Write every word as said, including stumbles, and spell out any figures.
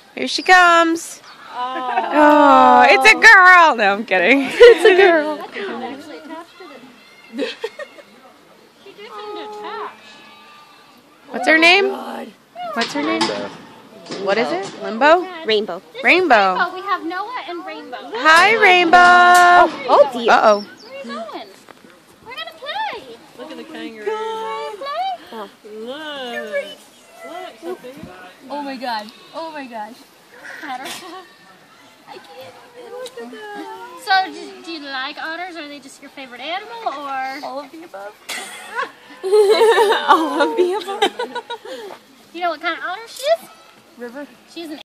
Here she comes. Oh, oh it's a girl. No, I'm kidding. It's a girl. What's her name? What's her name? What is it? Limbo? Rainbow. Rainbow. Rainbow. We have Noah and Rainbow. Hi, Rainbow. Oh, oh dear. Uh oh. Where are you going? We're gonna play. Look at the kangaroo. Play? Oh. Look. Look, Sophie. Oh my god. Oh my gosh. Otter. I can't. Look at that. So, do, do you like otters? Are they just your favorite animal, or All of the above. All of the above. do you know what kind of otter she is? River. She's an